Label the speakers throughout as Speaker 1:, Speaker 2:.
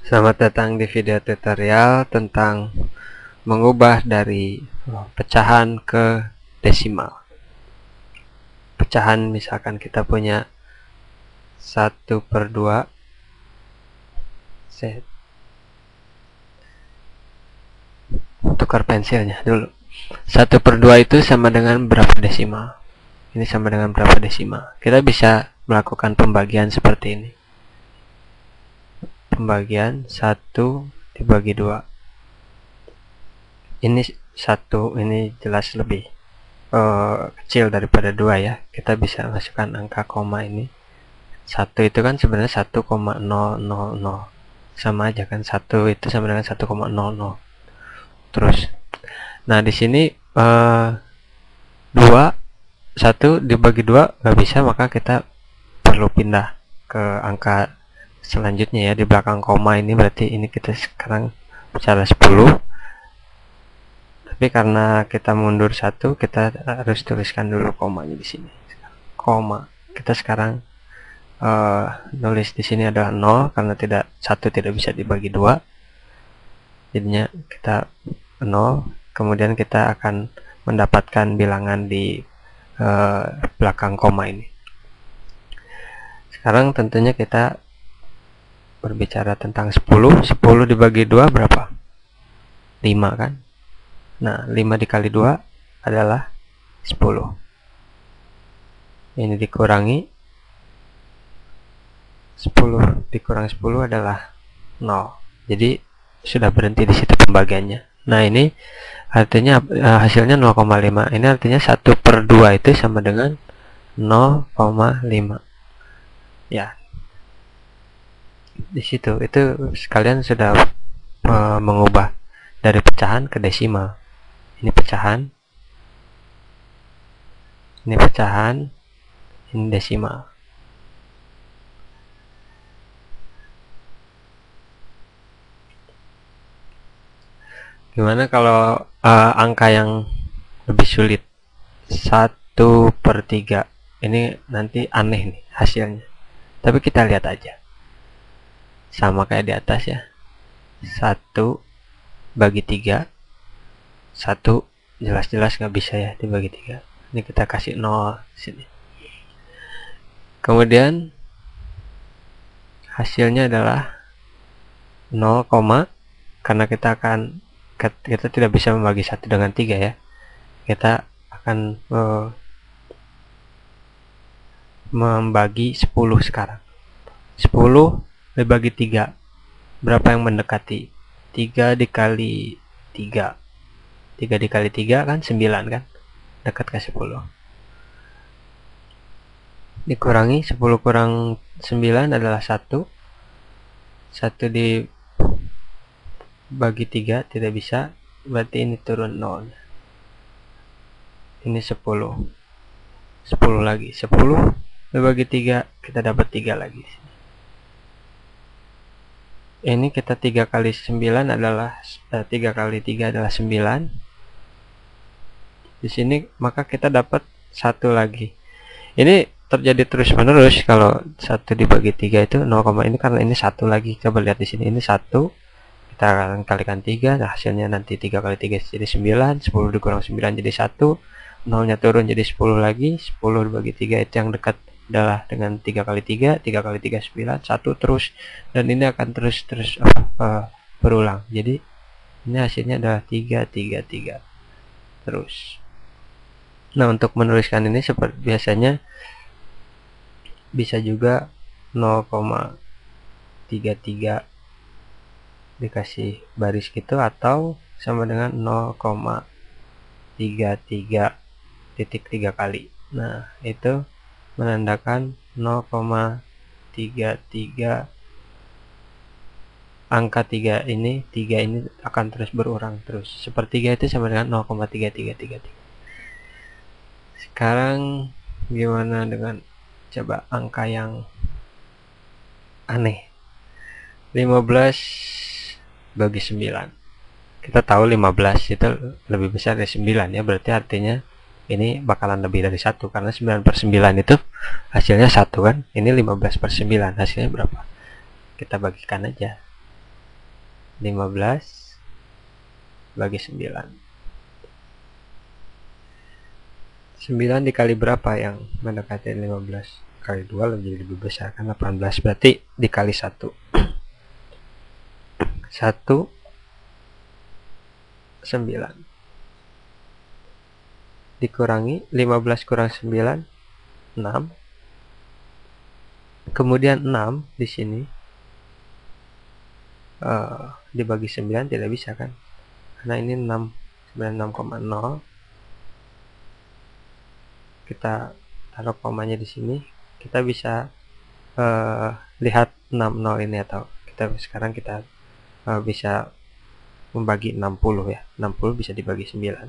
Speaker 1: Selamat datang di video tutorial tentang mengubah dari pecahan ke desimal. Pecahan misalkan kita punya 1/2. Saya tukar pensilnya dulu. 1/2 itu sama dengan berapa desimal? Ini sama dengan berapa desimal? Kita bisa melakukan pembagian seperti ini. Pembagian 1 dibagi 2. Ini 1, ini jelas lebih kecil daripada 2 ya. Kita bisa masukkan angka koma ini. 1 itu kan sebenarnya 1,000. Sama aja kan, 1 itu sama dengan 1,00. Terus, nah di sini 1 dibagi 2 nggak bisa, maka kita perlu pindah ke angka selanjutnya ya, di belakang koma ini. Berarti ini kita sekarang bicara 10, tapi karena kita mundur 1, kita harus tuliskan dulu komanya di sini. Koma. Kita sekarang nulis di sini adalah 0 karena 1 tidak bisa dibagi 2. Jadinya kita 0, kemudian kita akan mendapatkan bilangan di belakang koma ini. Sekarang tentunya kita berbicara tentang 10. 10 dibagi 2 berapa? 5 kan? Nah, 5 dikali 2 adalah 10. Ini dikurangi 10 dikurang 10 adalah 0. Jadi sudah berhenti di situ pembagiannya. Nah, ini artinya hasilnya 0,5. Ini artinya 1/2 itu sama dengan 0,5. Ya. Di situ itu sekalian sudah mengubah dari pecahan ke desimal. Ini pecahan. Ini pecahan. Ini desimal. Gimana kalau angka yang lebih sulit? 1/3. Ini nanti aneh nih hasilnya. Tapi kita lihat aja. Sama kayak di atas ya. 1/3. 1 jelas-jelas nggak bisa ya dibagi 3. Ini kita kasih 0 sini. Kemudian hasilnya adalah 0, karena kita tidak bisa membagi 1 dengan 3 ya. Kita akan membagi 10 sekarang. 10 dibagi 3. Berapa yang mendekati? 3 dikali 3. 3 dikali 3 kan 9 kan? Dekat ke 10. Dikurangi 10 kurang 9 adalah 1. 1 dibagi 3 tidak bisa, berarti ini turun 0. Ini 10. 10 lagi. 10 dibagi 3 kita dapat 3 lagi. Ini kita 3 kali 9 adalah 3 kali 3 adalah 9. Di sini maka kita dapat 1 lagi. Ini terjadi terus menerus kalau 1 dibagi 3 itu 0, ini karena ini 1 lagi. Coba lihat di sini, ini 1. Kita akan kalikan 3, nah hasilnya nanti 3 kali 3 jadi 9, 10 dikurang 9 jadi 1, 0-nya turun jadi 10 lagi, 10 dibagi 3 itu yang dekat adalah dengan 3 kali 3, 3 kali 3 9, 1 terus, dan ini akan terus berulang. Jadi ini hasilnya adalah 3, 3, 3 terus. Nah, untuk menuliskan ini seperti biasanya bisa juga 0,33 dikasih baris gitu, atau sama dengan 0,33 titik 3 kali. Nah, itu menandakan 0,33. Angka 3 ini akan terus berulang terus. Sepertiga itu sama dengan 0,3333. Sekarang gimana dengan coba angka yang aneh? 15 bagi 9. Kita tahu 15 itu lebih besar dari 9 ya, berarti artinya ini bakalan lebih dari 1 karena 9/9 itu hasilnya 1 kan. Ini 15/9 hasilnya berapa? Kita bagikan aja. 15 bagi 9. 9 dikali berapa yang mendekati 15? Kali 2 lebih besar kan 18, berarti dikali 1. 1 9 dikurangi 15 kurang 9 6. Kemudian 6 di sini dibagi 9 tidak bisa kan, karena ini 96,0. Kita taruh komanya di sini, kita bisa lihat 60 ini, atau sekarang kita bisa membagi 60 ya. 60 bisa dibagi 9.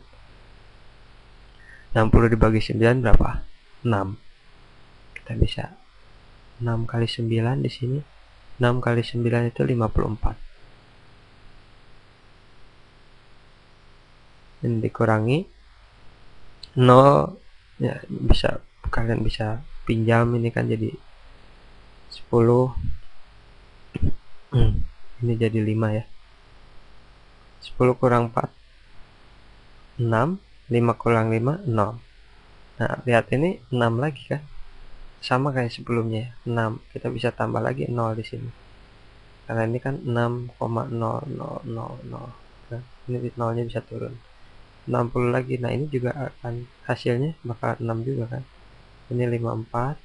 Speaker 1: 60 dibagi 9 berapa? 6. Kita bisa 6 kali 9 di sini. 6 kali 9 itu 54. Ini dikurangi 0 ya, kalian bisa pinjam ini kan jadi 10. Ini jadi 5 ya. 10 kurang 4 6. 5 kurang 5 0. Nah, lihat ini 6 lagi kan, sama kayak sebelumnya 6. Kita bisa tambah lagi 0 di sini, karena ini kan 6,0000. Nah, ini 0-nya bisa turun 60 lagi. Nah, ini juga akan hasilnya bakal 6 juga kan. Ini 54.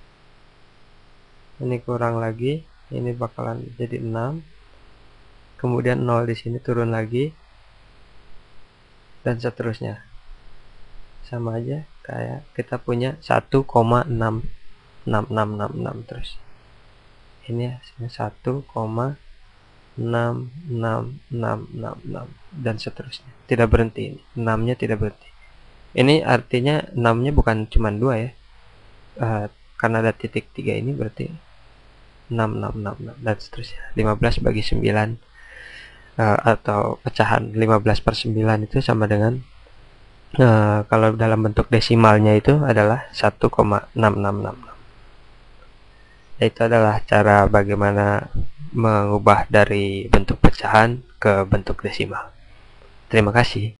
Speaker 1: Ini kurang lagi, ini bakalan jadi 6. Kemudian 0 di sini turun lagi, dan seterusnya. Sama aja kayak kita punya 1,66666 terus. Ini hasilnya 1,66666 dan seterusnya. Tidak berhenti ini. 6-nya tidak berhenti. Ini artinya 6-nya bukan cuma 2 ya. Karena ada titik 3 ini berarti 6666 dan seterusnya. 15 bagi 9 atau pecahan 15/9 itu sama dengan kalau dalam bentuk desimalnya itu adalah 1,6666. Itu adalah cara bagaimana mengubah dari bentuk pecahan ke bentuk desimal. Terima kasih.